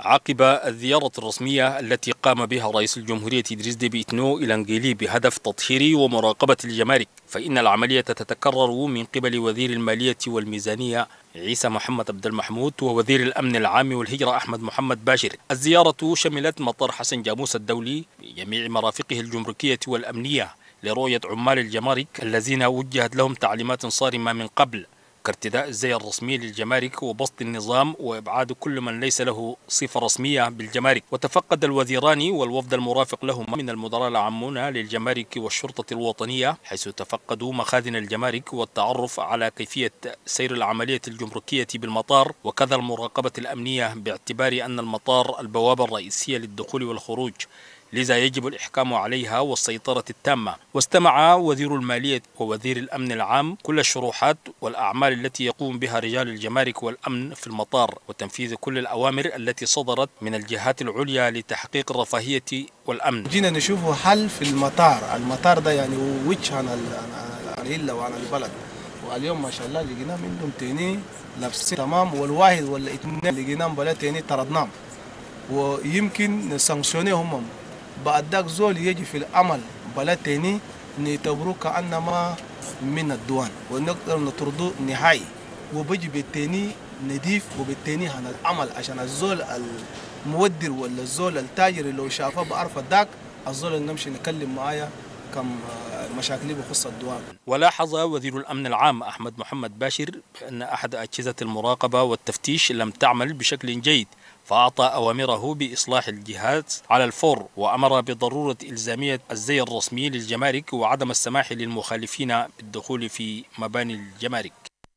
عقب الزيارة الرسمية التي قام بها رئيس الجمهورية إدريس ديبي إتنو إلى نجيلي بهدف تطهير ومراقبة الجمارك، فإن العملية تتكرر من قبل وزير المالية والميزانية عيسى محمد عبد المحمود ووزير الأمن العام والهجرة أحمد محمد باشر. الزيارة شملت مطار حسن جاموس الدولي بجميع مرافقه الجمركية والأمنية لرؤية عمال الجمارك الذين وجهت لهم تعليمات صارمة من قبل كارتداء الزي الرسمي للجمارك وبسط النظام وإبعاد كل من ليس له صفة رسمية بالجمارك. وتفقد الوزيران والوفد المرافق لهما من المدراء العامون للجمارك والشرطة الوطنية، حيث تفقدوا مخازن الجمارك والتعرف على كيفية سير العملية الجمركية بالمطار، وكذا المراقبة الأمنية باعتبار أن المطار البوابة الرئيسية للدخول والخروج، لذا يجب الإحكام عليها والسيطرة التامة. واستمع وزير المالية ووزير الأمن العام كل الشروحات والأعمال التي يقوم بها رجال الجمارك والأمن في المطار، وتنفيذ كل الأوامر التي صدرت من الجهات العليا لتحقيق الرفاهية والأمن. جينا نشوفه حل في المطار ده يعني وجه عن العيلة وعن البلد، واليوم ما شاء الله لقينا منهم تاني لابسين تمام، والواحد ولا اثنين لقيناهم بلا تاني طردناهم، ويمكن نسانكشنيهم بعد ذاك زول يجي في العمل بلا تاني نعتبروه كأنما من الدوان ونقدر نطرده نهائي، وبيجي بالتاني نضيف وبالتاني عن العمل عشان الزول المودر ولا الزول التاجر لو شافه بعرف ذاك الزول اللي نمشي نكلم معايا كم مشاكل بخص الدوان. ولاحظ وزير الأمن العام أحمد محمد باشر بأن أحد أجهزة المراقبة والتفتيش لم تعمل بشكل جيد، فأعطى أوامره بإصلاح الجهاز على الفور، وأمر بضرورة إلزامية الزي الرسمي للجمارك وعدم السماح للمخالفين بالدخول في مباني الجمارك.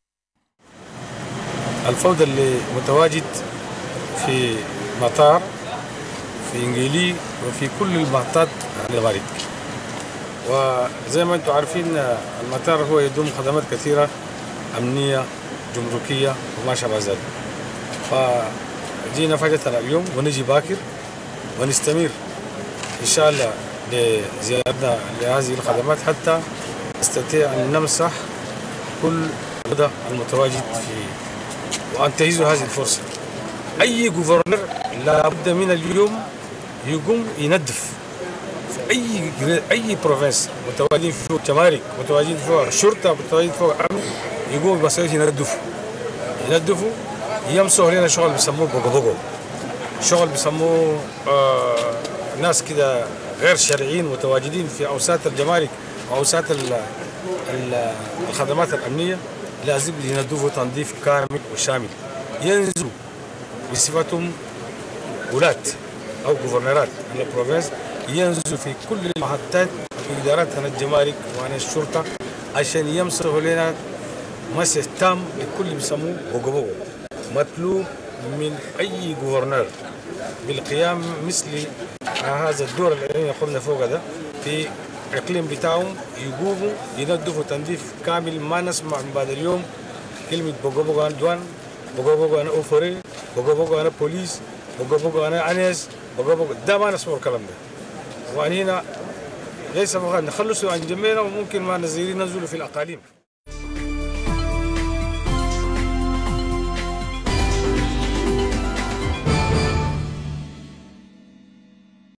الفوضى اللي متواجد في مطار في إنجيلي وفي كل المحطات الجمارك، وزي ما انتم عارفين المطار هو يضم خدمات كثيرة أمنية جمركية وما شابه ذلك، فجينا فجأة اليوم ونجي باكر ونستمر إن شاء الله لزيارتنا لهذه الخدمات حتى نستطيع أن نمسح كل الوضع المتواجد وأنتهز هذه الفرصة. أي غوفرنر لابد من اليوم يقوم ينظف أي بروفنس متواجدين فيه جمارك متواجدين فيه شرطة متواجدين فيه أمن، يقوم بمسؤولية ينظفوا يمسوا لنا شغل بيسموه بوغو، شغل بيسموه ناس كده غير شرعيين متواجدين في أوساط الجمارك وأوساط الخدمات الأمنية، لازم ينظفوا تنظيف كامل وشامل، ينزلوا بصفتهم ولاة أو غوفرنرات من البروفنس، ينزلوا في كل المحطات وإدارات عن الجمارك وعن الشرطة عشان يمسحوا لنا مسح تام لكل بيسموه بوغو. مطلوب من أي غوفرنر بالقيام مثل هذا الدور اللي قلنا فوق ده في الإقليم بتاعهم، يقوموا ينظفوا تنظيف كامل. ما نسمع من بعد اليوم كلمة بوغو أنا دوان، بوغو أنا أوفري، بوغو أنا بوليس، بوغو أنا أنيس، بوغو ده ما نسمع الكلام ده. وهنا ليس فقط نخلصوا عن جميعنا، وممكن ما نزيرين ننزلوا في الأقاليم.